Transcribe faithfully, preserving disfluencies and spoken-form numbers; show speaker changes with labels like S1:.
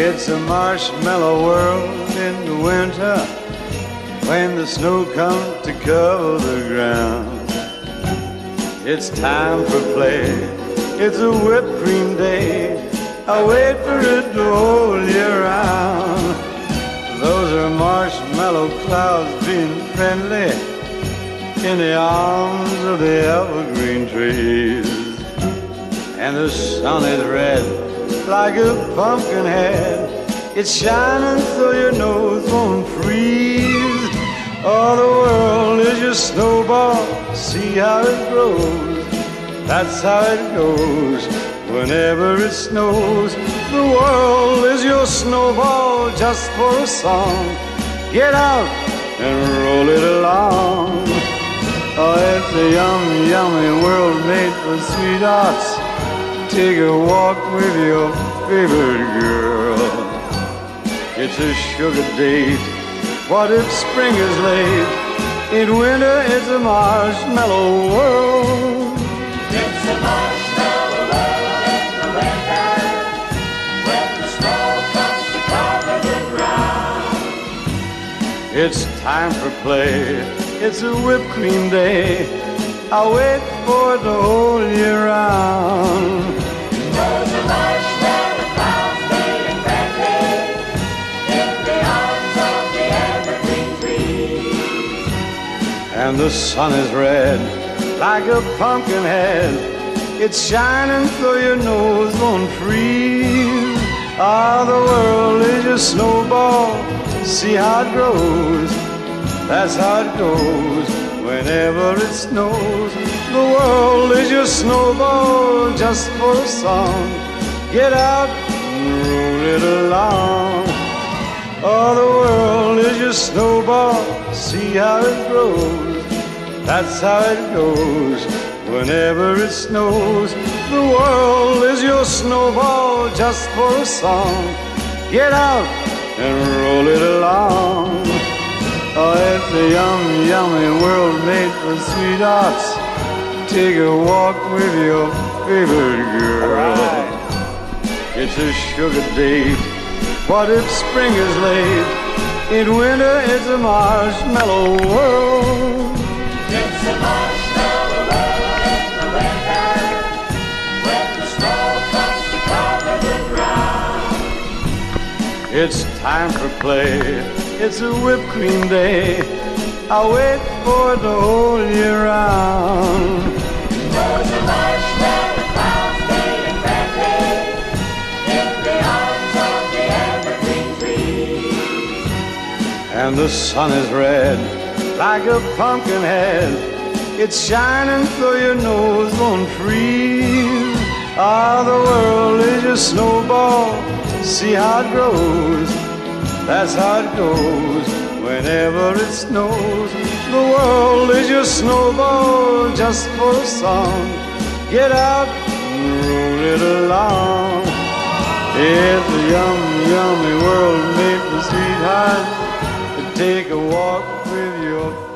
S1: It's a marshmallow world in the winter when the snow comes to cover the ground. It's time for play, it's a whipped cream day. I wait for it to hold you round. Those are marshmallow clouds being friendly in the arms of the evergreen trees. And the sun is red like a pumpkin head. It's shining so your nose won't freeze. Oh, the world is your snowball, see how it grows. That's how it goes whenever it snows. The world is your snowball just for a song. Get out and roll it along. Oh, it's a yummy, yummy world made for sweethearts. Take a walk with your favorite girl. It's a sugar date. What if spring is late? In winter it's a marshmallow world.
S2: It's a marshmallow world in the winter when the snow comes to cover the ground.
S1: It's time for play. It's a whipped cream day. I'll wait for it to hold you round.
S2: Those are marshmallow clouds being friendly in the arms of the evergreen trees.
S1: And the sun is red like a pumpkin head. It's shining so your nose won't freeze. Ah, the world is your snowball, see how it grows. That's how it goes whenever it snows. The world is your snowball just for a song. Get out and roll it along. Oh, the world is your snowball, see how it grows. That's how it goes whenever it snows. The world is your snowball just for a song. Get out and roll it along. Oh, it's a yummy, yummy world made for sweethearts. Take a walk with your favorite girl. Right. It's a sugar date. What if spring is late? In winter it's a marshmallow world.
S2: It's a marshmallow world in the winter when the snow comes to cover the ground.
S1: It's time for play. It's a whipped cream day. I'll wait for it to hold you round.
S2: Those are marshmallow clouds being friendly in the arms of the evergreen trees.
S1: And the sun is red like a pumpkin head. It's shining so your nose won't freeze. Ah, the world is your snowball, see how it grows. That's how it goes whenever it snows. The world is your snowball just for a song. Get out and roll it along. It's a yummy, yummy world made for sweethearts to take a walk with your